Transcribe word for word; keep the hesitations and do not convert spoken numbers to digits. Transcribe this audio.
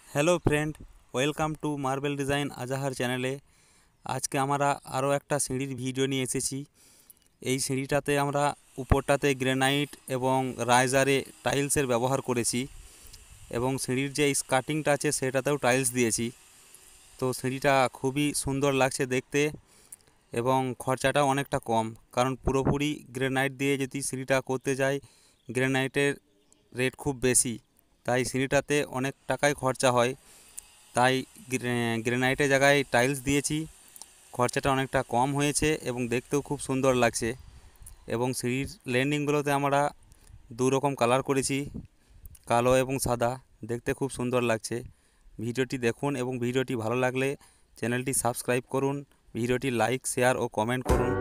Hello friend, welcome to marble design Azahar চ্যানেলে। আজকে আমরা আরও একটা সিঁড়ির ভিডিও নিয়ে এসেছি। এই সিঁড়িটাতে আমরা উপরটাতে গ্রানাইট এবং রাইজারে টাইলসের ব্যবহার করেছি এবং সিঁড়ির যে স্কার্টিংটা আছে সেটাতেও টাইলস দিয়েছি। তো সিঁড়িটা খুবই সুন্দর লাগছে দেখতে এবং খরচাটাও অনেকটা কম, কারণ পুরোপুরি গ্রানাইট দিয়ে যদি সিঁড়িটা করতে যাই গ্রানাইটের রেট খুব বেশি, তাই সিঁড়িটাতে অনেক টাকাই খরচা হয়। তাই গ্রানাইটের জায়গায় টাইলস দিয়েছি, খরচাটা অনেকটা কম হয়েছে এবং দেখতেও খুব সুন্দর লাগছে। এবং সিঁড়ির ল্যান্ডিংগুলোতে আমরা দু রকম কালার করেছি, কালো এবং সাদা, দেখতে খুব সুন্দর লাগছে। ভিডিওটি দেখুন এবং ভিডিওটি ভালো লাগলে চ্যানেলটি সাবস্ক্রাইব করুন, ভিডিওটি লাইক শেয়ার ও কমেন্ট করুন।